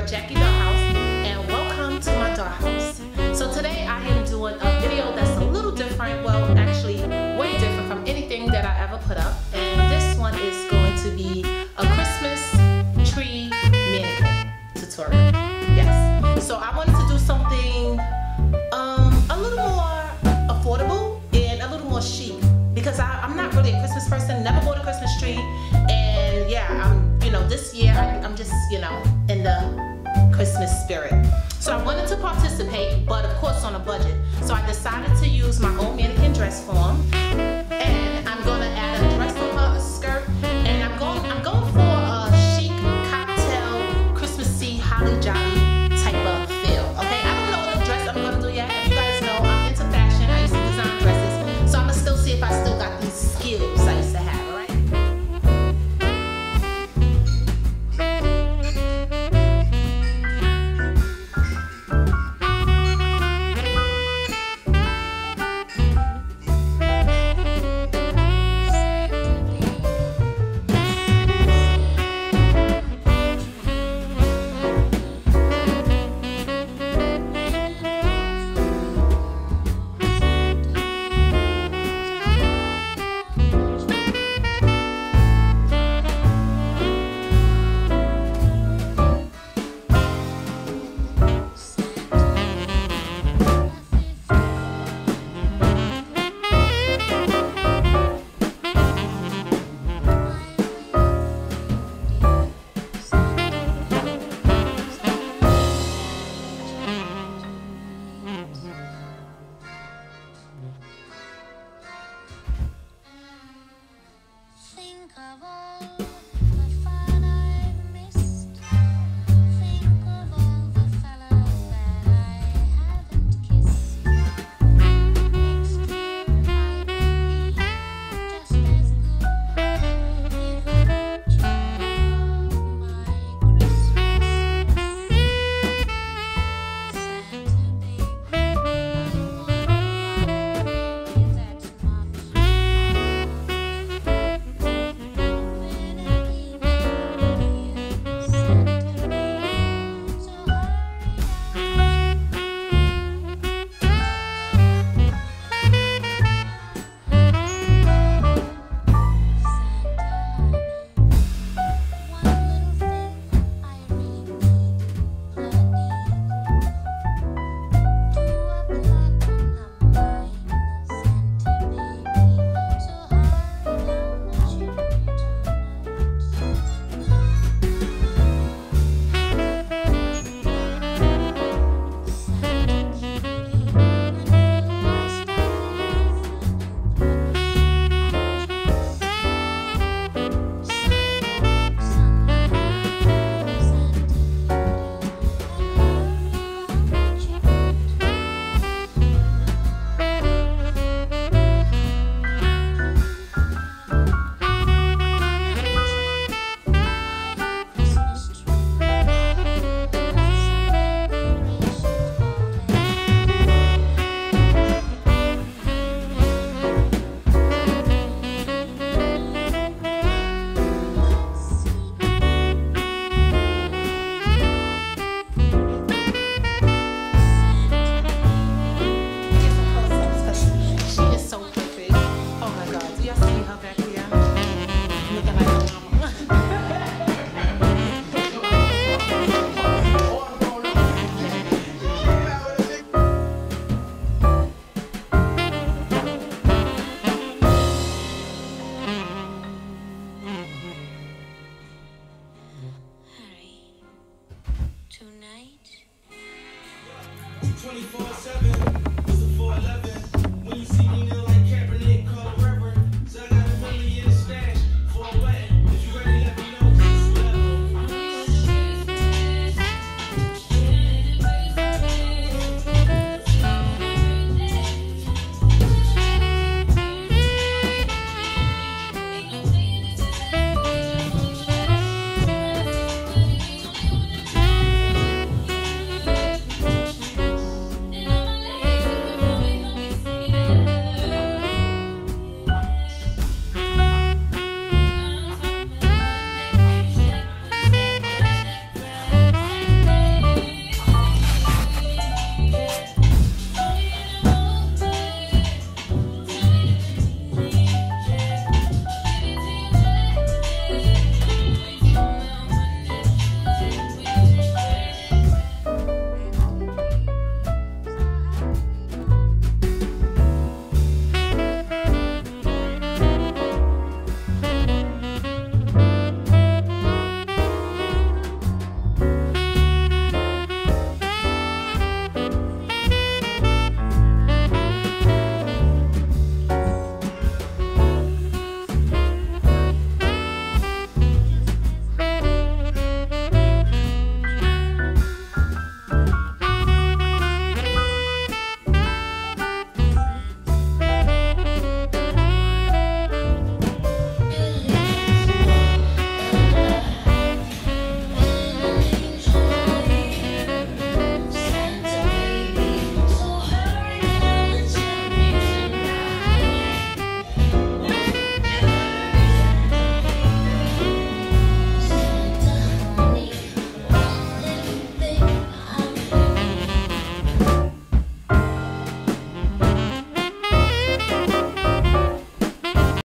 Jacqi Dollhouse, and welcome to my dollhouse. So today I am doing a video that's a little different, well actually way different from anything that I ever put up. And this one is going to be a Christmas tree mannequin tutorial. Yes. So I wanted to do something a little more affordable and a little more chic, because I'm not really a Christmas person, never bought a Christmas tree, and yeah, this year I'm just, in the Christmas spirit. So I wanted to participate, but of course on a budget. So I decided to use my old mannequin dress form.